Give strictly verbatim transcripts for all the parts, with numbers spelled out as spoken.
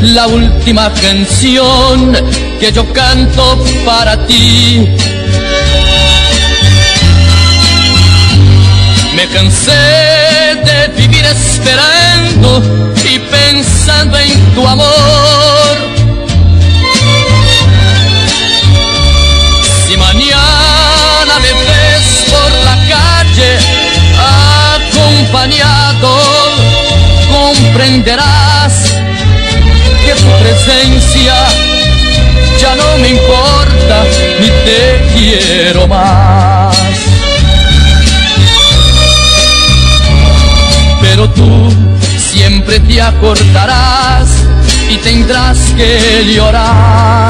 la última canción que yo canto para ti. Me cansé de vivir esperando y pensando en tu amor. Si mañana me ves por la calle acompañado, comprenderás que tu presencia ya no me importa ni te quiero más. Pero tú siempre te acordarás y tendrás que llorar.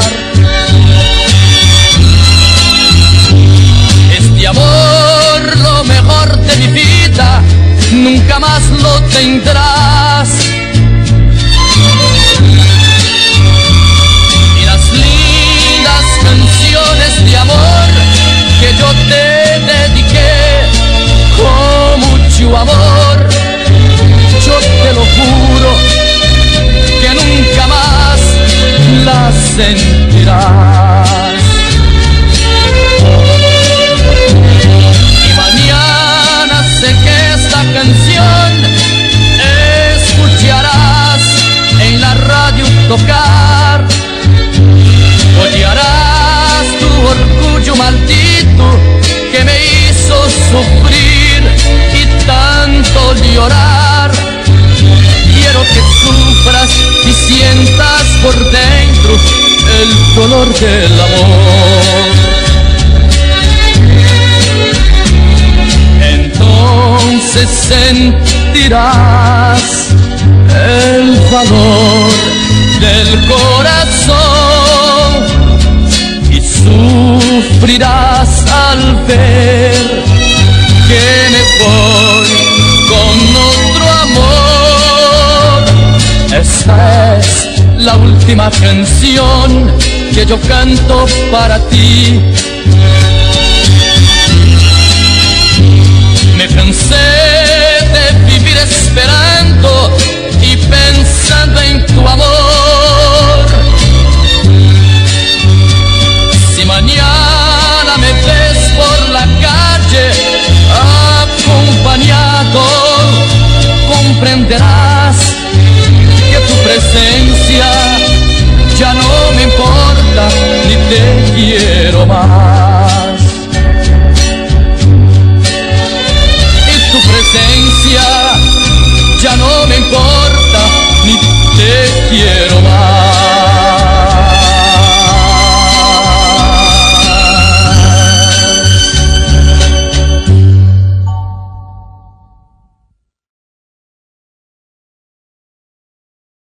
Este amor, lo mejor de mi vida, nunca más lo tendrás. Y las lindas canciones de amor que yo te dediqué con mucho amor, yo te lo juro que nunca más las sentirás. Y mañana sé que esta canción escucharás en la radio tocar. Odiarás tu orgullo maldito que me hizo sufrir y tanto llorar. Quiero que sufras y sientas por dentro el dolor del amor. Entonces sentirás el valor del corazón y sufrirás al ver que me voy con otro amor. Esta es la última canción que yo canto para ti. Me cansé de vivir esperando y pensando en tu amor. Si mañana me ves por la calle acompañado, comprenderás que tu presencia ya no me importa ni te quiero más.